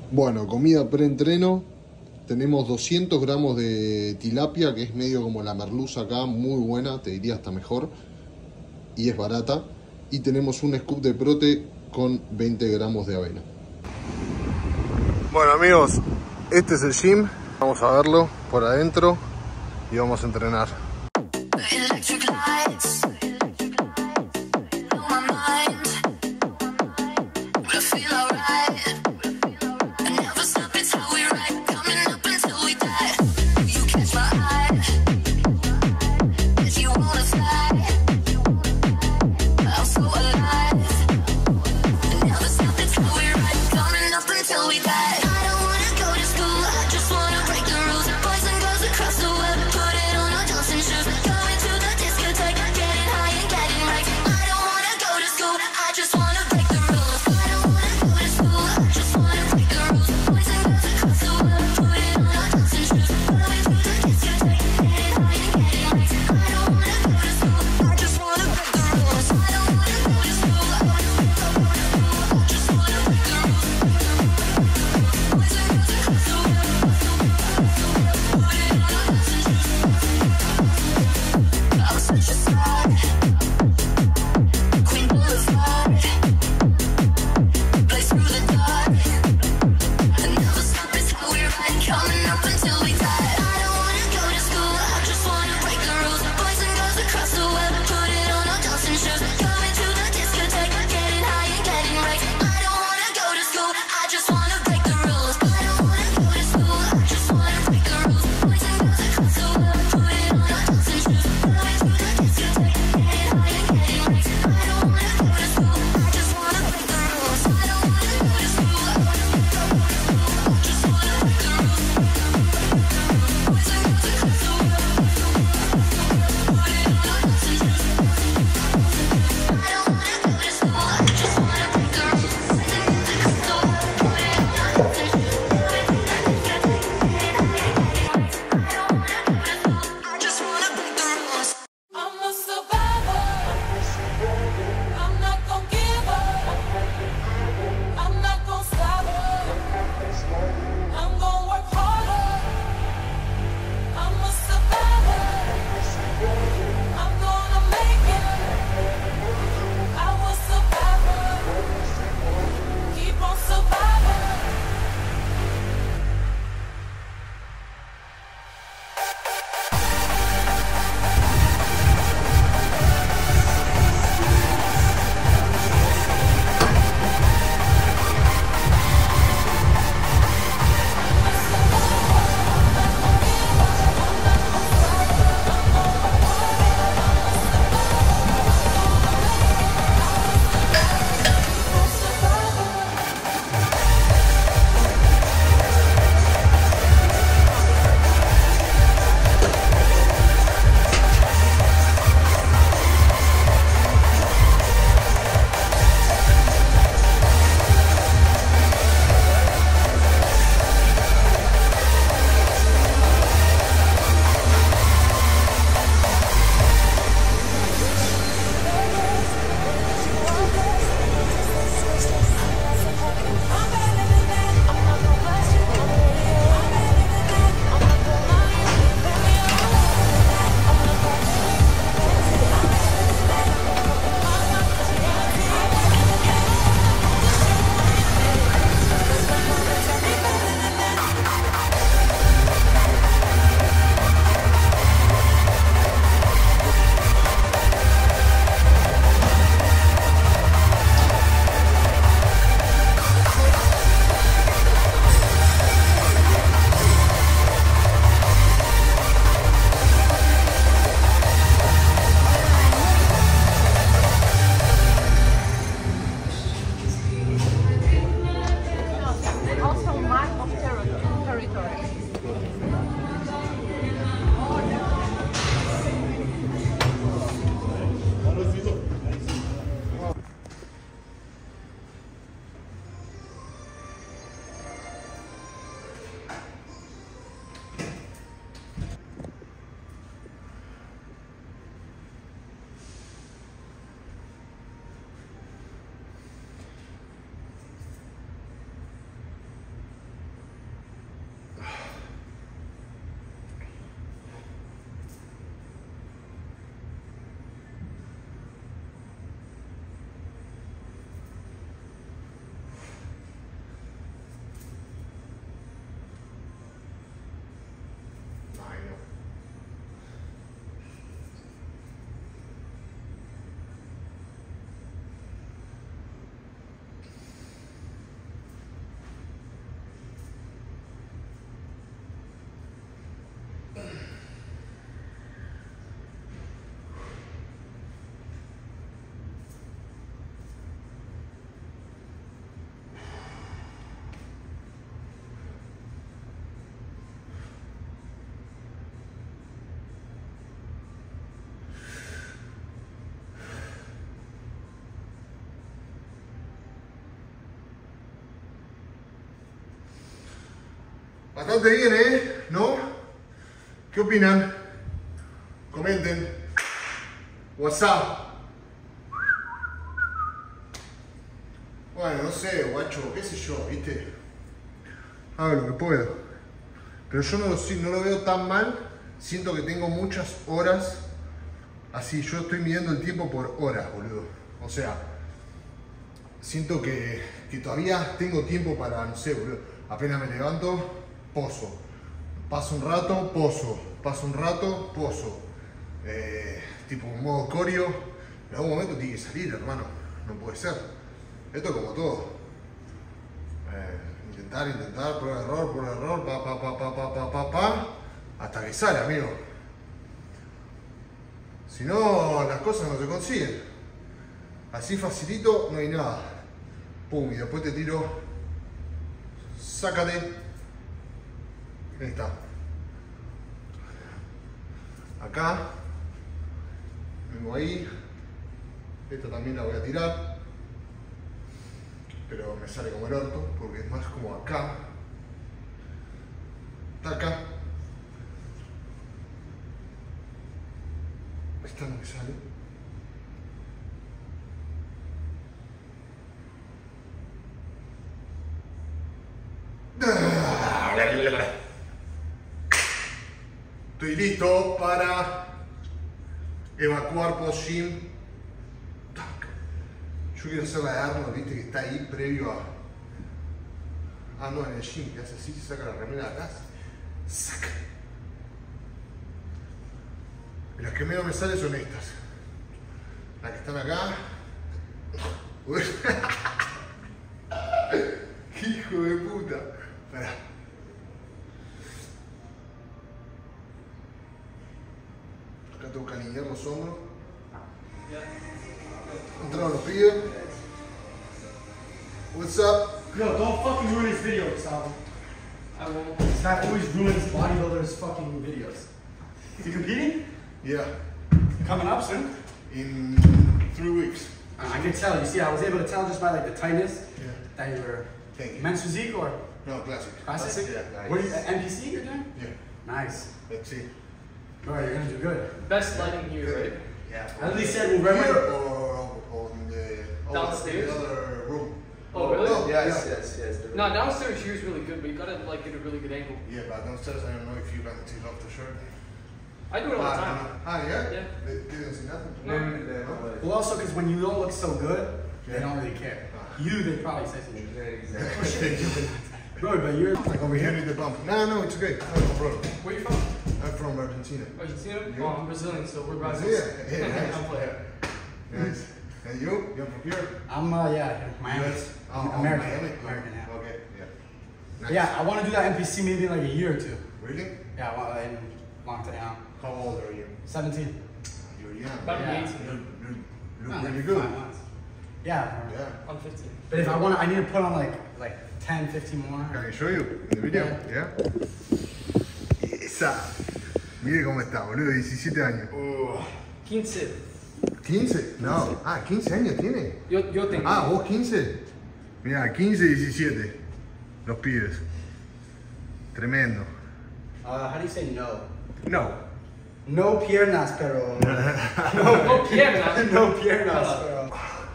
Bueno, comida preentreno. Tenemos 200 gramos de tilapia, que es medio como la merluza acá, muy buena, te diría hasta mejor. Y es barata. Y tenemos un scoop de prote con 20 gramos de avena. Bueno amigos, este es el gym. Vamos a verlo por adentro y vamos a entrenar. Bastante bien, ¿no? ¿Qué opinan? Comenten. WhatsApp. Bueno, no sé, guacho, qué sé yo, ¿viste? Hago lo que puedo. Pero yo no lo veo tan mal. Siento que tengo muchas horas. Así, yo estoy midiendo el tiempo por horas, boludo. O sea, siento que todavía tengo tiempo para, no sé, boludo. Apenas me levanto, pozo. Paso un rato, pozo. Paso un rato, pozo. Tipo modo coreo. En algún momento tiene que salir, hermano. No puede ser. Esto es como todo. Intentar, prueba error, pa, hasta que sale, amigo. Si no, las cosas no se consiguen. Así facilito, no hay nada. Pum, y después te tiro. Sácate. Ahí está. Acá. Vengo ahí. Esta también la voy a tirar. Pero me sale como el orto, porque es más como acá. Taca. Esta no me sale. Estoy listo para evacuar post-gym. Yo quiero hacer la de Arnold, viste, que está ahí previo a... Ah, no, en el gym, que hace así, se saca la remera de atrás. Saca. Y las que menos me salen son estas. Las que están acá. Hijo de puta. Pará. Acá tengo que alinear los hombros. Entraron los pibes. What's up? Yo, don't fucking ruin his video, Gustavo. I won't. That always ruins bodybuilders' fucking videos. You competing? Yeah. Coming up soon? In 3 weeks. I can tell. You see, I was able to tell just by like the tightness that you were Thank you. men's physique or No, classic. classic. Yeah, nice. What are you, NPC you're doing? Yeah. Nice. Let's see. Bro, you're gonna do good. Best lighting here, right? Yeah. At least said we'll Here remember. or on the Downstairs? The other room. Oh, really? No, Yes, yeah. yes. No, downstairs here's really good, but you gotta like get a really good angle. Yeah, but downstairs I don't know if you can take off the shirt. I do it all the time. Yeah? Yeah. They didn't see nothing? No. Well, also because when you don't look so good, they Yeah. don't really care. Ah. You, they probably say something. Exactly. Bro, but you're Like over here in the bump. No, it's okay. No problem. Where you from? I'm from Argentina. Argentina? Yeah. Oh, I'm Brazilian, so we're brothers. Yeah, nice. I'm playing. Nice. And you? You're from here? I'm Miami. Yes. American. Miami? American, yeah. Okay, yeah. Nice. Yeah, I want to do that NPC maybe in like a year or two. Really? Yeah, I want in long time. Yeah. How old are you? 17. You're young. About Yeah. 18. You No, look really like good. 5 months. Yeah. Yeah. I'm 15. But if I want to, I need to put on like 10, 15 more. Can I show you in the video? Yeah. Esa. Mire cómo está, boludo, 17 años. 15. 15? No. Ah, 15 años tiene. Yo tengo. Ah, vos 15. Mira, 15, 17. Los pibes. Tremendo. How do you say no? No. No piernas, pero. No pierna. No piernas, pero.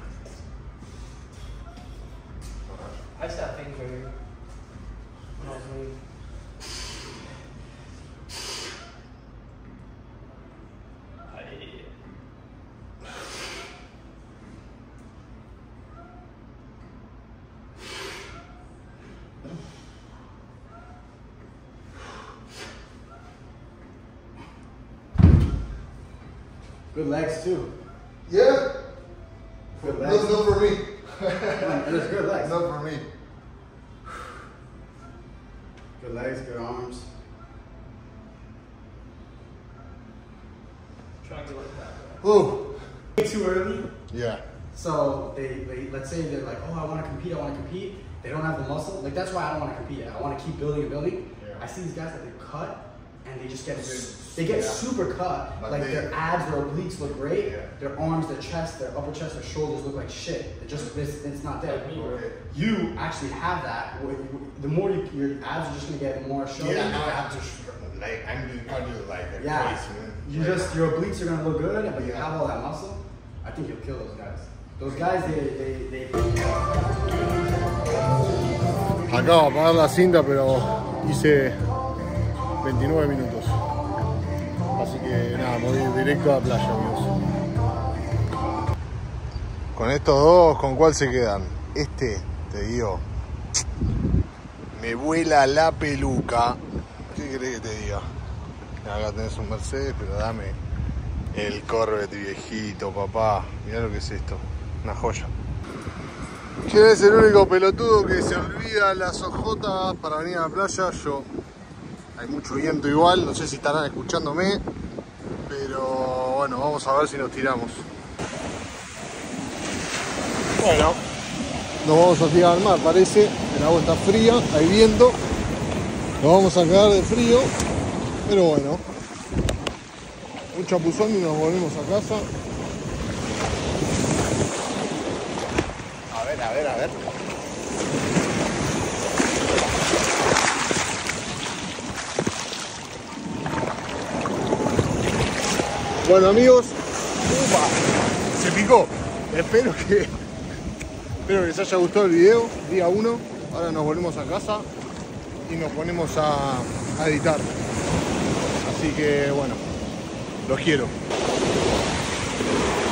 I used to have things where when I was really... Good legs too. Yeah? Good No, legs. not for me. There's good legs. Not for me. Good legs, good arms. Trying to like that. Oh. Way too early. Yeah. So they let's say they're like, oh, I want to compete. They don't have the muscle. Like that's why I don't want to compete. I want to keep building and building. Yeah. I see these guys that they cut and they just get they get super cut. But Like they- their abs, their obliques look great. Yeah. Their arms, their chest, their upper chest, their shoulders look like shit. It's not there. Like me, bro. You actually have that. The more your abs are just gonna get more showy. Yeah, now I have to, like, I'm doing cardio like a Yeah. crazy, man. You just your obliques are gonna look good, but you have all that muscle. I think you'll kill those guys. Those guys, they Acabo de apagar la cinta, pero hice 29 minutos. Así que nada, me voy directo a la playa, amigos. Con estos dos, ¿con cuál se quedan? Este, te digo, me vuela la peluca. ¿Qué querés que te diga? Acá tenés un Mercedes, pero dame el Corvette viejito, papá. Mirá lo que es esto, una joya. ¿Quién es el único pelotudo que se olvida las ojotas para venir a la playa? Yo. Hay mucho viento igual, no sé si estarán escuchándome, pero bueno, vamos a ver si nos tiramos. Bueno, nos vamos a tirar al mar, parece. El agua está fría, hay viento. Nos vamos a quedar de frío, pero bueno. Un chapuzón y nos volvemos a casa. A ver. Bueno, amigos, ¡upa! Se picó. Espero que les haya gustado el video, día 1. Ahora nos volvemos a casa y nos ponemos a editar. Así que bueno, los quiero.